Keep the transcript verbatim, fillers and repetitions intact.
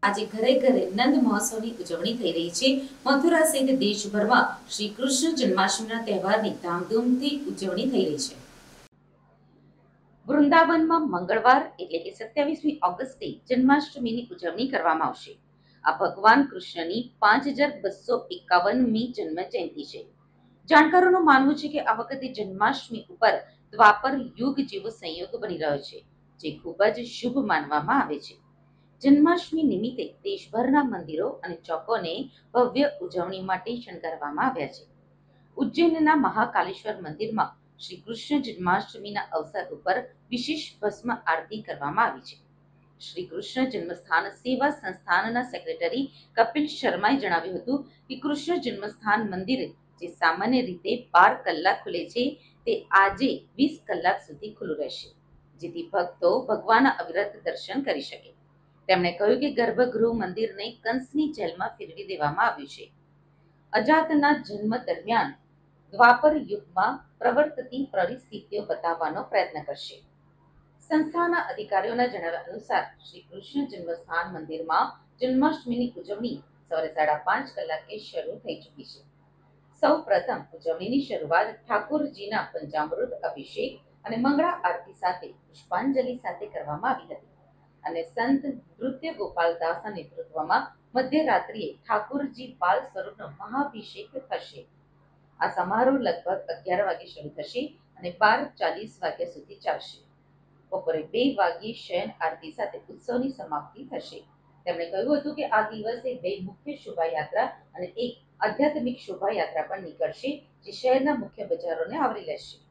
આજે ઘરે ઘરે નંદ મહોત્સવની ઉજવણી થઈ રહી છે। મથુરા સહિત દેશભરમાં શ્રી કૃષ્ણ જન્માષ્ટમીના તહેવારની ધામધૂમથી ઉજવણી થઈ રહી છે। વૃંદાવનમાં મંગળવાર એટલે કે સત્યાવીસમી ઓગસ્ટે જન્માષ્ટમીની ઉજવણી કરવામાં આવશે। આ ભગવાન કૃષ્ણની પાંચ હજાર બસો એકાવનમી જન્મ જયંતિ છે। જાણકારોનું માનવું છે કે આ વખતે જન્માષ્ટમી ઉપર દ્વાપર યુગ જેવો સંયોગ બની રહ્યો છે, જે ખૂબ જ શુભ માનવામાં આવે છે। જન્માષ્ટમી નિમિત્તે દેશભરના મંદિરો અને ચોકોને ભવ્ય ઉજવણી માટે શણગારવામાં આવ્યા છે। ઉજ્જૈનના મહાકાલેશ્વર મંદિરમાં શ્રી કૃષ્ણ જન્માષ્ટમીના અવસર ઉપર વિશેષ ભસ્મ આરતી કરવામાં આવી છે। શ્રી કૃષ્ણ જન્મસ્થાન સેવા સંસ્થાનના સેક્રેટરી કપિલ શર્માએ જણાવ્યું હતું કે કૃષ્ણ જન્મસ્થાન મંદિર જે સામાન્ય રીતે બાર કલાક ખુલે છે, તે આજે વીસ કલાક સુધી ખુલ્લું રહેશે, જેથી ભક્તો ભગવાનના અવિરત દર્શન કરી શકે। તેમણે કહ્યું કે ગર્ભગૃહ મંદિરને કંસની જેલમાં ફેરવી દેવામાં આવ્યું છે। અજાતના જન્મ દરમિયાન દ્વાપર યુગમાં પ્રવર્તતી પરિસ્થિતિઓ બતાવવાનો પ્રયત્ન કરશે। સંસ્થાના અધિકારીઓના જણાવ્યા અનુસાર શ્રી કૃષ્ણ જન્મસ્થાન મંદિરમાં જન્માષ્ટમીની ઉજવણી સવારે સાડા પાંચ કલાકે શરૂ થઈ ચૂકી છે। સૌ પ્રથમ ઉજવણીની શરૂઆત ઠાકોરજીના પંચામૃત અભિષેક અને મંગળા આરતી સાથે પુષ્પાંજલિ સાથે કરવામાં આવી હતી અને સંત નૃત્ય ગોપાલદાસના નેતૃત્વમાં મધ્યરાત્રિએ ઠાકોરજી બાલ સ્વરૂપનો મહાભિષેક થશે। આ સમારોહ લગભગ અગિયાર વાગે શરૂ થશે અને બાર ચાલીસ વાગ્યા સુધી ચાલશે। બપોરે બે વાગ્યે શયન આરતી સાથે ઉત્સવની સમાપ્તિ થશે। તેમણે કહ્યું હતું કે આ દિવસે બે મુખ્ય શોભાયાત્રા અને એક આધ્યાત્મિક શોભાયાત્રા પણ નીકળશે, જે શહેરના મુખ્ય બજારોને આવરી લેશે।